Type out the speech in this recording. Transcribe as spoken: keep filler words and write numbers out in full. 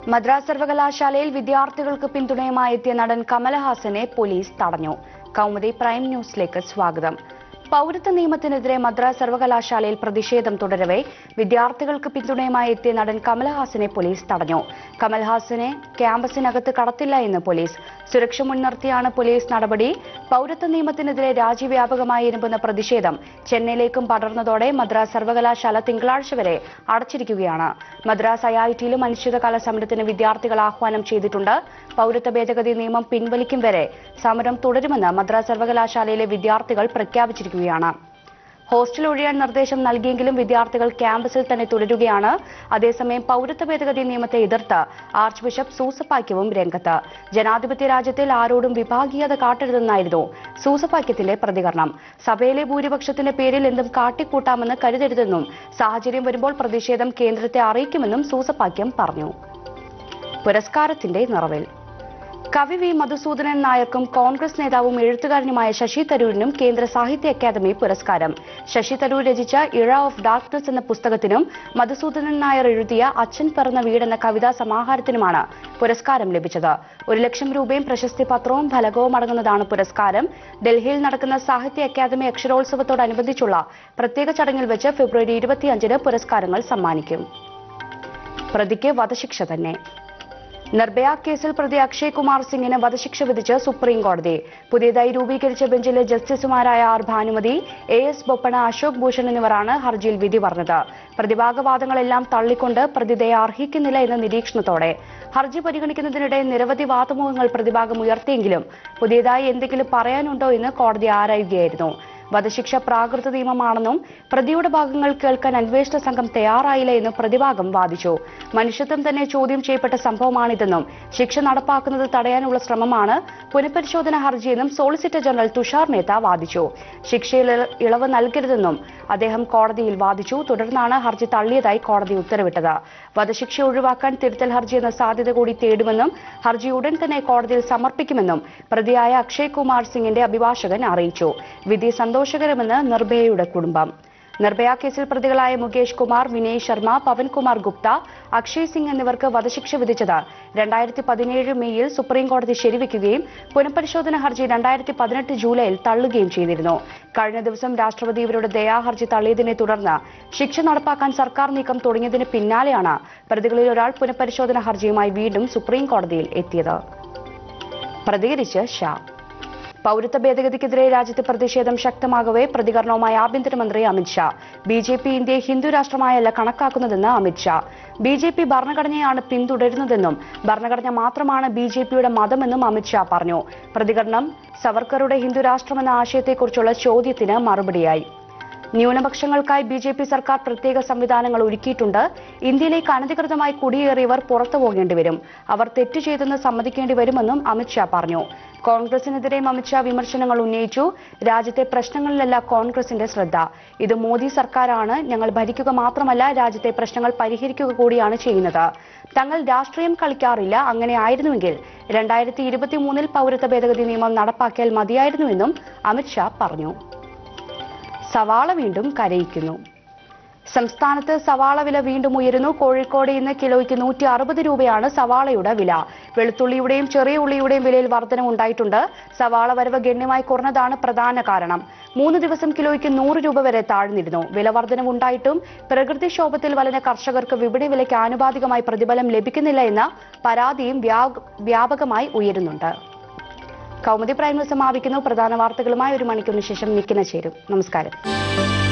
മദ്രാസ് സർവകലാശാലയിൽ വിദ്യാർത്ഥികൾക്ക് പിന്തുണയുമായി എത്തിയ നടൻ കമലഹാസനെ പോലീസ് തടഞ്ഞു. കൗമുദി പ്രൈം ന്യൂസിലേക്ക് സ്വാഗതം. പൗരത്വ നിയമത്തിനെതിരെ മദ്രാസ് സർവകലാശാലയിൽ പ്രതിഷേധം തുടരവെ വിദ്യാർത്ഥികൾക്ക് പിന്തുണയുമായി എത്തിയ നടൻ കമലഹാസനെ പോലീസ് തടഞ്ഞു. കമൽഹാസനെ ക്യാമ്പസിനകത്ത് കടത്തില്ല എന്ന് പോലീസ്. സുരക്ഷ മുൻനിർത്തിയാണ് പോലീസ് നടപടി. പൗരത്വ നിയമത്തിനെതിരെ രാജ്യവ്യാപകമായി ഇരുമ്പുന്ന പ്രതിഷേധം ചെന്നൈയിലേക്കും പടർന്നതോടെ മദ്രാസ് സർവകലാശാല തിങ്കളാഴ്ച വരെ അടച്ചിരിക്കുകയാണ്. മദ്രാസ് ഐ ഐ ടിയിലും അനിശ്ചിതകാല സമരത്തിന് വിദ്യാർത്ഥികൾ ആഹ്വാനം ചെയ്തിട്ടുണ്ട്. പൗരത്വ ഭേദഗതി നിയമം പിൻവലിക്കും വരെ സമരം തുടരുമെന്ന് മദ്രാസ് സർവകലാശാലയിലെ വിദ്യാർത്ഥികൾ പ്രഖ്യാപിച്ചിരിക്കുകയാണ്. ഹോസ്റ്റൽ ഒഴിയാൻ നിർദ്ദേശം നൽകിയെങ്കിലും വിദ്യാർത്ഥികൾ ക്യാമ്പസിൽ തന്നെ തുടരുകയാണ്. അതേസമയം പൗരത്വ ഭേദഗതി നിയമത്തെ എതിർത്ത് ആർച്ച് ബിഷപ്പ് സൂസപാക്യവും രംഗത്ത്. ജനാധിപത്യ രാജ്യത്തിൽ ആരോടും വിഭാഗീയത കാട്ടരുതെന്നായിരുന്നു സൂസപാക്യത്തിന്റെ പ്രതികരണം. സഭയിലെ ഭൂരിപക്ഷത്തിന്റെ പേരിൽ എന്തും കാട്ടിക്കൂട്ടാമെന്ന് കരുതരുതെന്നും സാഹചര്യം വരുമ്പോൾ പ്രതിഷേധം കേന്ദ്രത്തെ അറിയിക്കുമെന്നും സൂസപാക്യം പറഞ്ഞു. പുരസ്കാരത്തിന്റെ നിറവിൽ കവി വി മധുസൂദനൻ നായർക്കും കോൺഗ്രസ് നേതാവും എഴുത്തുകാരനുമായ ശശി തരൂരിനും കേന്ദ്ര സാഹിത്യ അക്കാദമി പുരസ്കാരം. ശശി തരൂർ രചിച്ച ഇഴ ഓഫ് ഡാർക്ക്നെസ് എന്ന പുസ്തകത്തിനും മധുസൂദനൻ നായർ എഴുതിയ അച്ഛൻ പിറന്ന വീടെന്ന കവിതാ സമാഹാരത്തിനുമാണ് പുരസ്കാരം ലഭിച്ചത്. ഒരു ലക്ഷം രൂപയും പ്രശസ്തി പത്രവും ഫലകവും അടങ്ങുന്നതാണ് പുരസ്കാരം. ഡൽഹിയിൽ നടക്കുന്ന സാഹിത്യ അക്കാദമി അക്ഷരോത്സവത്തോടനുബന്ധിച്ചുള്ള പ്രത്യേക ചടങ്ങിൽ വെച്ച് ഫെബ്രുവരി ഇരുപത്തിയഞ്ചിന് പുരസ്കാരങ്ങൾ സമ്മാനിക്കും. പ്രതിക്ക് വധശിക്ഷ തന്നെ. നിർഭയ കേസിൽ പ്രതി അക്ഷയ് കുമാർ സിംഗിന് വധശിക്ഷ വിധിച്ച് സുപ്രീം കോടതി. പുതിയതായി രൂപീകരിച്ച ബെഞ്ചിലെ ജസ്റ്റിസുമാരായ R Bhanumathi, A S Bopanna, Ashok Bhushan എന്നിവരാണ് ഹർജിയിൽ വിധി പറഞ്ഞത്. പ്രതിഭാഗവാദങ്ങളെല്ലാം തള്ളിക്കൊണ്ട് പ്രതി ദയ അർഹിക്കുന്നില്ല എന്ന നിരീക്ഷണത്തോടെ ഹർജി പരിഗണിക്കുന്നതിനിടെ നിരവധി വാദമുഖങ്ങൾ പ്രതിഭാഗം ഉയർത്തിയെങ്കിലും പുതിയതായി എന്തെങ്കിലും പറയാനുണ്ടോ എന്ന് കോടതി ആരായുകയായിരുന്നു. വധശിക്ഷ പ്രാകൃത നിയമമാണെന്നും പ്രതിയുടെ ഭാഗങ്ങൾ കേൾക്കാൻ അന്വേഷണ സംഘം തയ്യാറായില്ല എന്നും പ്രതിഭാഗം വാദിച്ചു. മനുഷ്യത്വം തന്നെ ചോദ്യം ചെയ്യപ്പെട്ട സംഭവമാണിതെന്നും ശിക്ഷ നടപ്പാക്കുന്നത് തടയാനുള്ള ശ്രമമാണ് പുനഃപരിശോധന ഹർജിയെന്നും സോളിസിറ്റർ ജനറൽ തുഷാർ മേത്ത വാദിച്ചു. ശിക്ഷയിൽ ഇളവ് നൽകരുതെന്നും അദ്ദേഹം കോടതിയിൽ വാദിച്ചു. തുടർന്നാണ് ഹർജി തള്ളിയതായി കോടതി ഉത്തരവിട്ടത്. വധശിക്ഷ ഒഴിവാക്കാൻ തിരുത്തൽ ഹർജി എന്ന സാധ്യത കൂടി തേടുമെന്നും ഹർജി ഉടൻ തന്നെ കോടതിയിൽ സമർപ്പിക്കുമെന്നും പ്രതിയായ അക്ഷയ് കുമാർ സിംഗിന്റെ അഭിഭാഷകൻ അറിയിച്ചു. വിധി സന്തോഷകരമെന്ന് നിർഭയയുടെ കുടുംബം. നിർഭയ കേസിൽ പ്രതികളായ മുകേഷ് കുമാർ, വിനയ് ശർമ്മ, പവൻകുമാർ ഗുപ്ത, അക്ഷയ് സിംഗ് എന്നിവർക്ക് വധശിക്ഷ വിധിച്ചത് രണ്ടായിരത്തി പതിനേഴ് മെയ്യിൽ സുപ്രീം കോടതി ശരിവെക്കുകയും പുനഃപരിശോധന ഹർജി രണ്ടായിരത്തി പതിനെട്ട് ജൂലൈയിൽ തള്ളുകയും ചെയ്തിരുന്നു. കഴിഞ്ഞ ദിവസം രാഷ്ട്രപതി ഇവരുടെ ദയാഹർജി തള്ളിയതിനെ തുടർന്ന് ശിക്ഷ നടപ്പാക്കാൻ സർക്കാർ നീക്കം തുടങ്ങിയതിന് പിന്നാലെയാണ് പ്രതികളിൽ ഒരാൾ പുനഃപരിശോധന ഹർജിയുമായി വീണ്ടും സുപ്രീം കോടതിയിൽ എത്തിയത്. പ്രതികരിച്ച് ഷാ. പൗരത്വ ഭേദഗതിക്കെതിരെ രാജ്യത്ത് പ്രതിഷേധം ശക്തമാകവെ പ്രതികരണവുമായി ആഭ്യന്തരമന്ത്രി അമിത്ഷാ. ബി ജെ പി ഇന്ത്യയെ ഹിന്ദു രാഷ്ട്രമായല്ല കണക്കാക്കുന്നതെന്ന് അമിത്ഷാ. ബി ജെ പി ഭരണഘടനയാണ് പിന്തുടരുന്നതെന്നും ഭരണഘടന മാത്രമാണ് ബി ജെ പിയുടെ മതമെന്നും അമിത്ഷാ പറഞ്ഞു. പ്രതികരണം സവർക്കറുടെ ഹിന്ദു രാഷ്ട്രമെന്ന ആശയത്തെക്കുറിച്ചുള്ള ചോദ്യത്തിന് മറുപടിയായി. ന്യൂനപക്ഷങ്ങൾക്കായി ബി ജെ പി സർക്കാർ പ്രത്യേക സംവിധാനങ്ങൾ ഒരുക്കിയിട്ടുണ്ട്. ഇന്ത്യയിലേക്ക് അനധികൃതമായി കുടിയേറിയവർ പുറത്തു പോകേണ്ടി വരും. അവർ തെറ്റ് ചെയ്തെന്ന് സമ്മതിക്കേണ്ടി വരുമെന്നും അമിത്ഷാ പറഞ്ഞു. കോൺഗ്രസിനെതിരെയും അമിത്ഷാ വിമർശനങ്ങൾ ഉന്നയിച്ചു. രാജ്യത്തെ പ്രശ്നങ്ങളിലല്ല കോൺഗ്രസിന്റെ ശ്രദ്ധ. ഇത് മോദി സർക്കാരാണ്. ഞങ്ങൾ ഭരിക്കുക മാത്രമല്ല രാജ്യത്തെ പ്രശ്നങ്ങൾ പരിഹരിക്കുക കൂടിയാണ് ചെയ്യുന്നത്. തങ്ങൾ രാഷ്ട്രീയം കളിക്കാറില്ല. അങ്ങനെ ആയിരുന്നുവെങ്കിൽ രണ്ടായിരത്തി ഇരുപത്തി മൂന്നിൽ പൗരത്വ ഭേദഗതി നിയമം നടപ്പാക്കിയാൽ മതിയായിരുന്നുവെന്നും അമിത്ഷാ പറഞ്ഞു. സവാള വീണ്ടും കരയിക്കുന്നു. സംസ്ഥാനത്ത് സവാള വില വീണ്ടും ഉയരുന്നു. കോഴിക്കോട് ഇന്ന് കിലോയ്ക്ക് നൂറ്റി അറുപത് രൂപയാണ് സവാളയുടെ വില. വെളുത്തുള്ളിയുടെയും ചെറിയ ഉള്ളിയുടെയും വിലയിൽ വർധനവുണ്ടായിട്ടുണ്ട്. സവാള വരവ് ഗണ്യമായി കുറഞ്ഞതാണ് പ്രധാന കാരണം. മൂന്ന് ദിവസം കിലോയ്ക്ക് നൂറ് രൂപ വരെ താഴ്ന്നിരുന്നു. വില വർധനവുണ്ടായിട്ടും പ്രകൃതിക്ഷോഭത്തിൽ വലഞ്ഞ കർഷകർക്ക് വിപണി വിലയ്ക്ക് ആനുപാതികമായി പ്രതിഫലം ലഭിക്കുന്നില്ല എന്ന പരാതിയും വ്യാപകമായി ഉയരുന്നുണ്ട്. കൗമുദി പ്രൈം ന്യൂസ് സമാപിക്കുന്നു. പ്രധാന വാർത്തകളുമായി ഒരു മണിക്കൂറിന് ശേഷം നിക്കിന ചേരും. നമസ്കാരം.